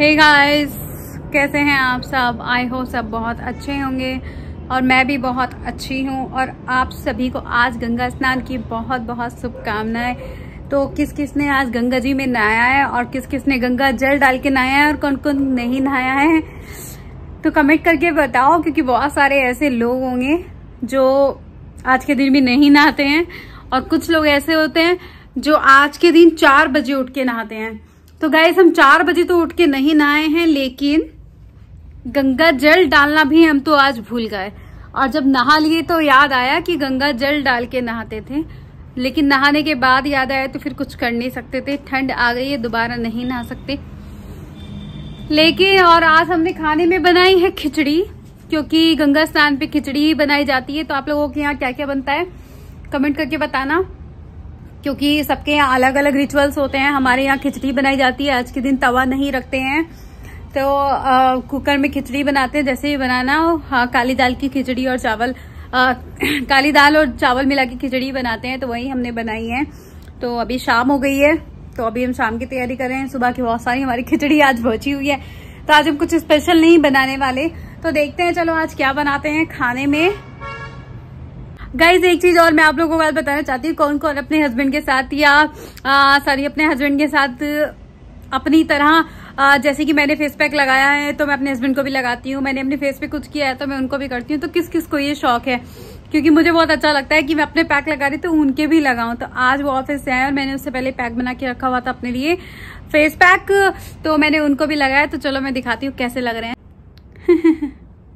Hey guys, कैसे हैं आप सब? आई हो सब बहुत अच्छे होंगे और मैं भी बहुत अच्छी हूँ। और आप सभी को आज गंगा स्नान की बहुत बहुत शुभकामनाएं। तो किस किस ने आज गंगा जी में नहाया है और किस किस ने गंगा जल डाल के नहाया है और कौन कौन नहीं नहाया है, तो कमेंट करके बताओ, क्योंकि बहुत सारे ऐसे लोग होंगे जो आज के दिन भी नहीं नहाते हैं और कुछ लोग ऐसे होते हैं जो आज के दिन 4 बजे उठ के नहाते हैं। तो गाइस, हम 4 बजे तो उठ के नहीं नहाए हैं, लेकिन गंगा जल डालना भी हम तो आज भूल गए। और जब नहा लिए तो याद आया कि गंगा जल डाल के नहाते थे, लेकिन नहाने के बाद याद आया तो फिर कुछ कर नहीं सकते थे। ठंड आ गई है, दोबारा नहीं नहा सकते। लेकिन और आज हमने खाने में बनाई है खिचड़ी, क्योंकि गंगा स्नान पे खिचड़ी ही बनाई जाती है। तो आप लोगों के यहाँ क्या क्या बनता है कमेंट करके बताना, क्योंकि सबके यहाँ अलग अलग रिचुअल्स होते हैं। हमारे यहाँ खिचड़ी बनाई जाती है। आज के दिन तवा नहीं रखते हैं, तो कुकर में खिचड़ी बनाते हैं। जैसे ही बनाना हो, हाँ, काली दाल की खिचड़ी और चावल, काली दाल और चावल मिला के खिचड़ी बनाते हैं, तो वही हमने बनाई है। तो अभी शाम हो गई है, तो अभी हम शाम की तैयारी कर रहे हैं। सुबह की बहुत सारी हमारी खिचड़ी आज बची हुई है, तो आज हम कुछ स्पेशल नहीं बनाने वाले। तो देखते हैं, चलो आज क्या बनाते हैं खाने में। गाइज, एक चीज और मैं आप लोगों को आज बताना चाहती हूँ, कौन कौन अपने हस्बैंड के साथ या अपने हस्बैंड के साथ अपनी तरह, जैसे कि मैंने फेस पैक लगाया है तो मैं अपने हस्बैंड को भी लगाती हूँ। मैंने अपने फेस पे कुछ किया है तो मैं उनको भी करती हूँ। तो किस किस को ये शौक है, क्योंकि मुझे बहुत अच्छा लगता है कि मैं अपने पैक लगा रही तो उनके भी लगाऊं। तो आज वो ऑफिस से आए और मैंने उससे पहले पैक बना के रखा हुआ था अपने लिए, फेस पैक, तो मैंने उनको भी लगाया। तो चलो मैं दिखाती हूँ कैसे लग रहे हैं।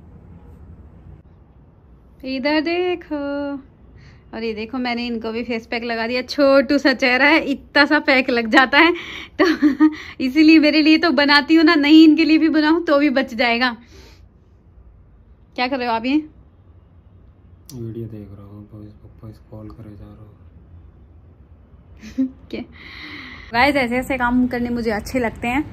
इधर देखो, और ये देखो मैंने इनको भी फेस पैक लगा दिया। छोटू सा चेहरा है, इतना सा पैक लग जाता है, तो इसीलिए मेरे लिए तो बनाती हूँ ना, नहीं इनके लिए भी बनाऊं तो भी बच जाएगा। क्या कर रहे हो आप? ये वीडियो देख रहा हूँ, पापा कॉल करे जा रहा हूँ। क्या गाइस, ऐसे ऐसे काम करने मुझे अच्छे लगते हैं।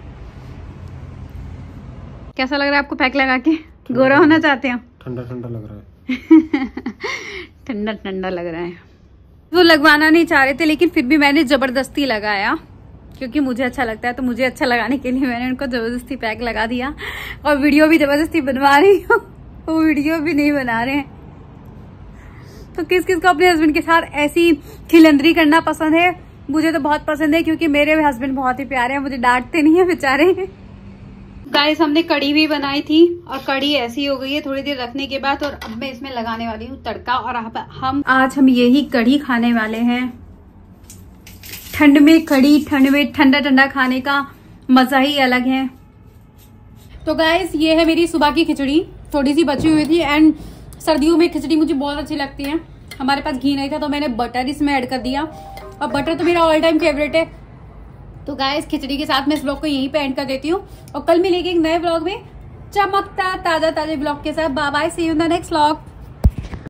कैसा लग रहा है आपको पैक लगा के? गोरा होना चाहते हो? ठंडा ठंडा लग रहा है। ठंडा ठंडा लग रहा है। वो लगवाना नहीं चाह रहे थे, लेकिन फिर भी मैंने जबरदस्ती लगाया, क्योंकि मुझे अच्छा लगता है। तो मुझे अच्छा लगाने के लिए मैंने उनको जबरदस्ती पैक लगा दिया, और वीडियो भी जबरदस्ती बनवा रही हूँ। वो वीडियो भी नहीं बना रहे हैं। तो किस किस को अपने हस्बैंड के साथ ऐसी खिलंदरी करना पसंद है? मुझे तो बहुत पसंद है, क्योंकि मेरे हस्बैंड बहुत ही प्यारे हैं, मुझे डांटते नहीं है बेचारे। गाइस, हमने कढ़ी भी बनाई थी और कढ़ी ऐसी हो गई है थोड़ी देर रखने के बाद, और अब मैं इसमें लगाने वाली हूँ तड़का। और हम यही कढ़ी खाने वाले हैं। ठंड में कढ़ी, ठंड में ठंडा ठंडा खाने का मजा ही अलग है। तो गाइस, ये है मेरी सुबह की खिचड़ी, थोड़ी सी बची हुई थी। एंड सर्दियों में खिचड़ी मुझे बहुत अच्छी लगती है। हमारे पास घी नहीं था, तो मैंने बटर इसमें ऐड कर दिया, और बटर तो मेरा ऑल टाइम फेवरेट है। तो गाइस, खिचड़ी के साथ मैं इस ब्लॉग को यहीं पे एंड कर देती हूँ, और कल मिलेगी एक नए ब्लॉग में चमकता ताजा ताजा ब्लॉग के साथ। Bye bye, see you in the next blog.